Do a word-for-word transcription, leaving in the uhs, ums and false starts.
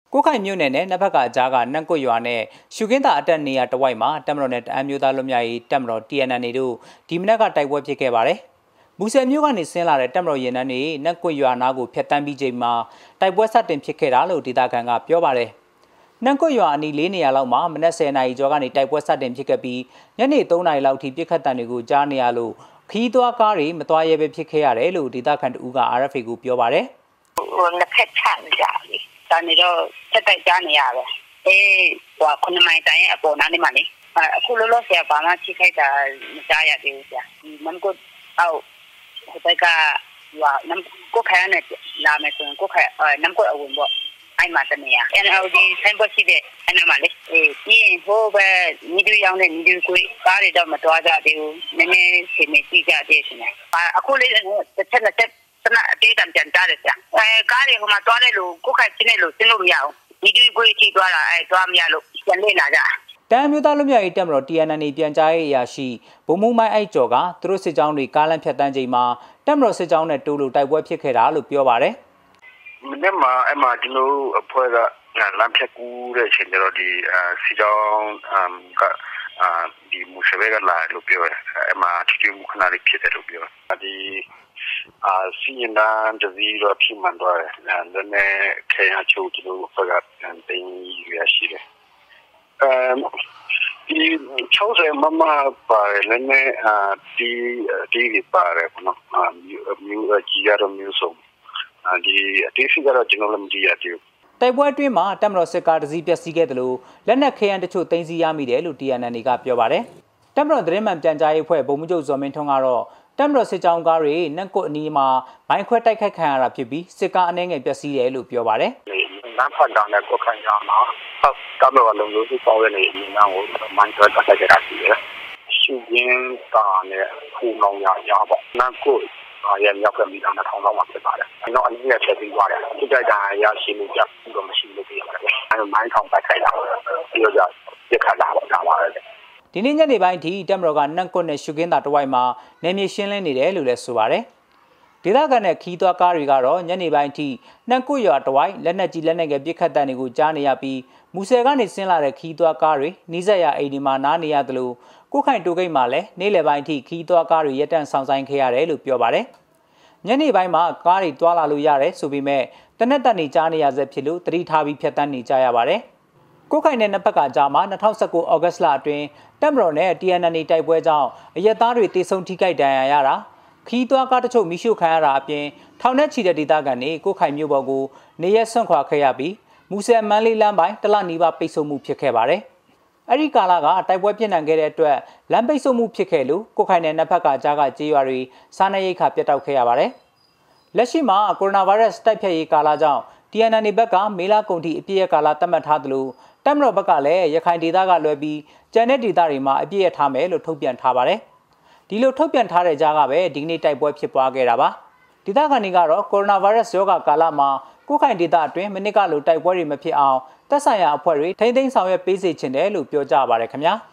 ကိုခိုင်မြို့နယ်နဲ့နဘက်ကကြားကနန့်ကွတ်ရွာနဲ့ရှုခင်းသာအတက်နေရတဝိုက်မှာတပ်မတော်နဲ့အမျိုးသားလွတ်မြောက်ရေးတပ်မတော် T N L တို့ဒီမနက်ကတိုက်ပွဲဖြစ်ခဲ့ပါတယ်။မူဆယ်မြို့ကနေဆင်းလာတဲ့တပ်မတော်ရင်နှန်းတွေနန့်ကွတ်ရွာနာကိုဖျက်တမ်းပြီးချိန်မှာတိုက်ပွဲစတင်ဖြစ်ခဲ့တာလို့ဒေသခံကပြောပါတယ်။နန့်ကွတ်ရွာအနီးလေးနေရာလောက်မှာမနက်ဆယ်နာရီကျော်ကနေတိုက်ပွဲစတင်ဖြစ်ခဲ့ပြီးညနေသုံးနာရီလောက်ထိပြစ်ခတ်တံတွေကိုကြားနေရလို့ခီးသွွားကားတွေမသွားရဲပဲဖြစ်ခဲ့ရတယ်လို့ဒေသခံတူက R F A ကိုပြောပါတယ်။ဟိုနှစ်ဖက်ချမ်းကြပြီ။ဒါနေတော့တက်တက်ကြားနေရပဲ။အေးဟိုခုနမိုင်တိုင်းအပေါ်နားနေမှာလေ။အခုလောလောဆယ်ဘာမှချိခိုက်တာမကြားရသေးဘူးကြာ။ဒီမန်ကိုအောက်ဟိုဘက်ကဟိုနမ်ကိုခိုင်နဲ့လာမယ်ဆိုရင်ကိုခိုင်နမ်ကိုအဝင်ပေါ့အိုင်မှာတနေရ N L D ဆိုင်ပေါ်ရှိတဲ့အနားမှာလေအေးပြီးရင်ဟိုဘက်ညီတူရောင်းတဲ့ညီတူကိုကားတွေတော့မတော်ကြသေးဘူးနည်းနည်းချိန်နေကြည့်ကြသေးရှင်အခုလေးတစ်ချက်တစ်ချက်စနအတေးတံပြန်ကြတယ်ကြာအဲကားတွေဟိုမှာတွားတယ်လို့ကိုခိုင်ချင်းနေလို့စင်းလို့မရအောင်ညီတူကိုကြည့်တွားတာအဲတွားမရလို့ပြန်နေလာကြတမ်းမျိုးသားလူမျိုးရေးတက်မတော် T N L ပြန်ကြားရေးအရာရှိဗိုလ်မှူးမိုင်းအိုက်ကျော်ကသူတို့စစ်ကြောင်းတွေကားလမ်းဖြတ်တန်းချိန်မှာတက်မတော်စစ်ကြောင်းနဲ့တိုးလို့တိုက်ပွဲဖြစ်ခဲ့တာလို့ပြောပါတယ်မနေ့မှာအမှကျွန်တော်အဖွဲ့ကလမ်းဖြတ်ကူးတဲ့အချိန်ကျတော့ဒီစစ်ကြောင်းကဒီမူဆယ်ကလာလို့ပြောတယ်အမှချီမှုခဏလေးဖြစ်တယ်လို့ပြောဒီအာစီရင်တန်းတစီတော့ဖြစ်မှန်တော့တယ်ဒါနဲ့ခေရချိုးကျွန်တော်အဖွဲ့ကတင်ရရှိတယ်အဲဒီချိုးစမမပါလည်းနဲ့ဒီဒီပါတယ်နော်မျိုးကြီးရတော့မျိုးစုံဒီအသေးစိတ်ကတော့ကျွန်တော်လည်းမကြည့်ရသေးဘူးတိုက်ပွဲအတွင်းမှာတပ်မတော်စစ်ကားတစည်းပျက်စီးခဲ့တယ်လို့လက်နက်ခဲယမ်းတချို့တင်စီရမိတယ်လို့ T N L ကပြောပါတယ်တပ်မတော်သတင်းမှန်ပြန်ကြားရေးအဖွဲ့ဗိုလ်မှူးချုပ်ဇော်မင်းထွန်းကတော့တပ်မတော်စစ်ကြောင်းကားတွေနန့်ကွတ်အနီးမှာဘိုင်းခွဲတိုက်ခိုက်ခံရတာဖြစ်ပြီးစစ်ကားအနှဲငယ်ပျက်စီးတယ်လို့ပြောပါတယ်နန်းဖတ်တောင်နဲ့ကိုခိုင်ရမှာတပ်မတော်လုံလို့စစ်ဆောင်ရနေနေနာကိုမိုင်းခွဲတိုက်ခိုက်ကြတာရှိတယ်ရှုရင်းတာနဲ့ဖူလောင်ရရပေါ့နန့်ကွတ်ရမြောက်ကမိသားထောင်လောက်မှဖြစ်ပါတယ်။ကျွန်တော်အနည်းငယ်ချက်ပြီးသွားတယ်။ဒီကြိုက်တာရရှိမှုကြဘူးတော့မရှိလို့ပြရတယ်။အဲမိုင်းထောင်ပတ်ခိုက်တာပြီးတော့ပြက်ခတ်တာပေါ့ဒါပါပဲ။ဒီနေ့ညနေပိုင်းထိတက်မတော်ကနန့်ကွတ်နဲ့ရှုခင်းသာတဝိုက်မှာနေမြေရှင်းလင်းနေတယ်လို့လည်းဆိုပါတယ်။ဒေသခံနဲ့ခီးသွွားကားတွေကတော့ညနေပိုင်းထိနန့်ကွတ်ရွာတဝိုက်လက်နက်ကြီးလက်နက်ငယ်ပစ်ခတ်တံတွေကိုကြားနေရပြီးမူဆယ်ကနေဆင်းလာတဲ့ခီးသွွားကားတွေနီးစပ်ရာအိမ်ဒီမှာနားနေရတယ်လို့ကိုခိုင်တိုဂိတ်မှာလည်းနေ့လယ်ပိုင်းထိခီးသွွားကားတွေရပ်တန့်ဆောင်ဆိုင်ခဲ့ရတယ်လို့ပြောပါတယ်။ညနေပိုင်းမှာကားတွေတွာလာလို့ရတယ်ဆိုပေမဲ့တနက်တက်နေကြားနေရဆဲဖြစ်လို့တတိထားပြီးဖြတ်တန်းနေကြရပါတယ်။ကိုခိုင်နဲ့နှစ်ဖက်ကကြားမှာ၂၀၁၉ဩဂတ်လအတွင်းတပ်မတော်နဲ့ T N L တိုက်ပွဲကြောင့်အရက်သားတွေတေဆုံးထိခိုက်ဒဏ်ရာရတာခီးသွွားကားတချို့မိရှုခံရတာအပြင်ထောင်နဲ့ချီတဲ့ဒေသခံတွေကိုခိုင်မြို့ပေါ်ကိုနေရက်ဆွန့်ခွာခဲ့ရပြီးမူဆယ်မန်းလေးလမ်းပိုင်းတလနီးပါးပိတ်ဆို့မှုဖြစ်ခဲ့ပါတယ်။အဲ့ဒီကာလကတိုက်ပွဲပြင်းထန်ခဲ့တဲ့အတွက်လမ်းပိတ်ဆို့မှုဖြစ်ခဲ့လို့ကိုခိုင်နဲ့နှစ်ဖက်ကကြားကကြေးရွာတွေစားနပ်ရိက္ခာပြတ်တောက်ခဲ့ရပါတယ်။လက်ရှိမှာကိုရိုနာဗိုင်းရပ်စ်တိုက်ဖျက်ရေးကာလကြောင့် T N L ဘက်ကမေလကုန်ထိအပြည့်ရကာလသတ်မှတ်ထားသလိုတပ်မတော်ဘက်ကလည်းရခိုင်ဒေသကလွဲပြီးကျန်တဲ့ဒေသတွေမှာအပြည့်ရထားမယ်လို့ထုတ်ပြန်ထားပါတယ်။ဒီလိုထုတ်ပြန်ထားတဲ့ကြားကပဲဒီကနေ့တိုက်ပွဲဖြစ်ပွားခဲ့တာပါ။ဒေသခံတွေကတော့ကိုရိုနာဗိုင်းရပ်စ်ရောဂါကာလမှာကိုခိုင်ဒေသအတွင်းမိနစ်ကလိုတိုက်ပွဲတွေမဖြစ်အောင်သက်ဆိုင်ရာအဖွဲ့တွေထိန်းသိမ်းဆောင်ရွက်ပေးစေချင်တယ်လို့ပြောကြပါရခင်ဗျာ။